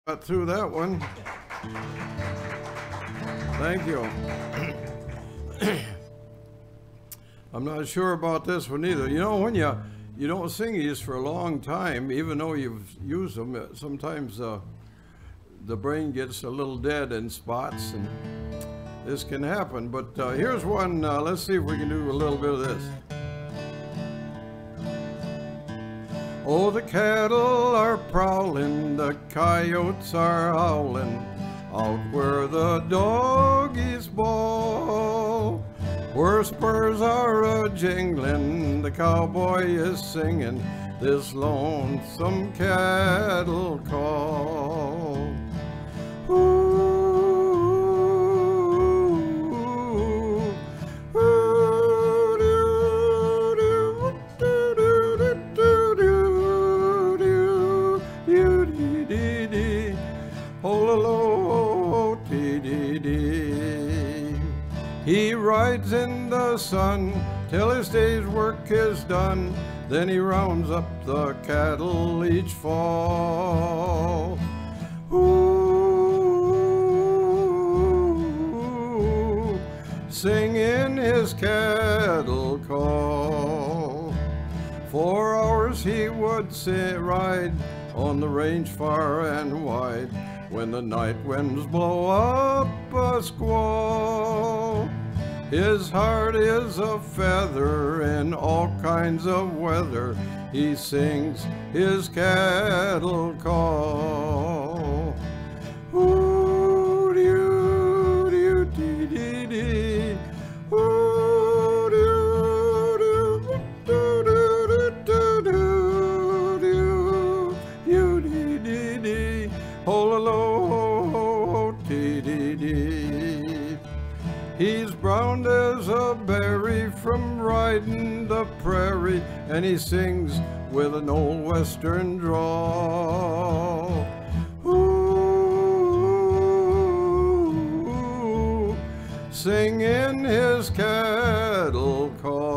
Got through that one. Thank you. I'm not sure about this one either. You know, when you don't sing these for a long time, even though you've used them, sometimes the brain gets a little dead in spots, and this can happen. But here's one. Let's see if we can do a little bit of this. Oh, the cattle are prowling, the coyotes are howling, out where the doggies bawl. Where spurs are a-jingling, the cowboy is singing this lonesome cattle call. Ooh. He rides in the sun till his day's work is done, then he rounds up the cattle each fall. Ooh, singing his cattle call. 4 hours he would ride on the range far and wide, when the night winds blow up a squall. His heart is a feather in all kinds of weather. He sings his cattle call. Ooh, doo, doo, dee, dee, dee. Ooh, doo, doo, doo, doo, doo, doo, doo, doo, dee, dee, dee. Ho-la-lo, dee, dee, dee. He's brown as a berry from riding the prairie, and he sings with an old western drawl. Ooh, singing his cattle call.